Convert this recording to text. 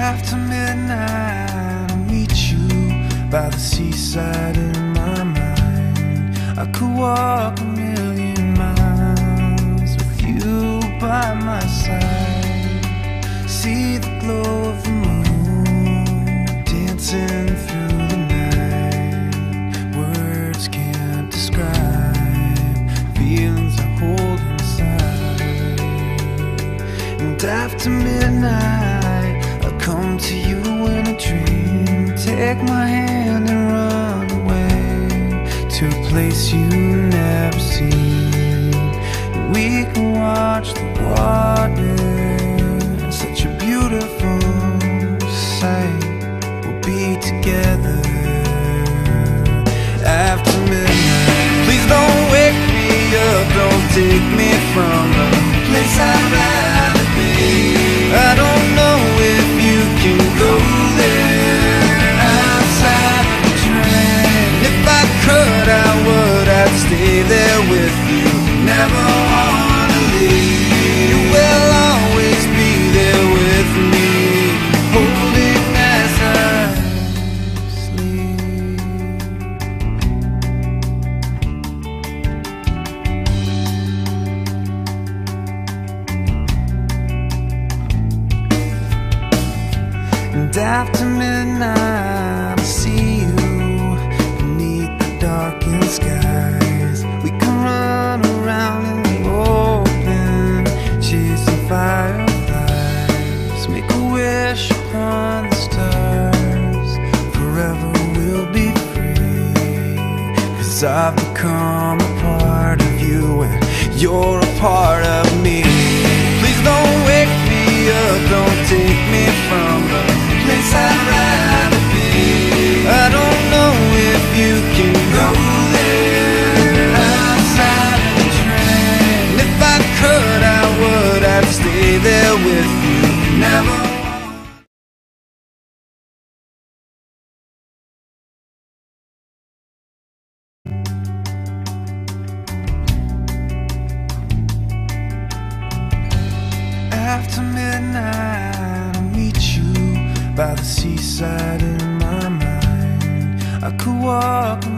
After midnight, I'll meet you by the seaside in my mind. I could walk 1,000,000 miles with you by my side. See the glow of the moon dancing through the night. Words can't describe feelings I hold inside. And after midnight, I'll come to you in a dream. Take my hand and run away to a place you've never seen. We can watch the water, such a beautiful sight. We'll be together after midnight. Please don't wake me up, don't take me from the place I'd rather be. I don't know if you can go there outside of the train. If I could, I would, I'd stay there with you. Never wanna leave. You will always be there with me, holding as I sleep. And after midnight, I'll see you beneath the darkened skies. We can run around in the open, chasing fireflies. Make a wish upon the stars. Forever we'll be free, 'cause I've become a part of you and you're a part of me. Please don't wake me up, don't take me from the place I'd rather be. I don't know if you can go there outside of the train. If I could, I would, I'd stay there with you. Never. After midnight, I'll meet you by the seaside in my mind. I could walk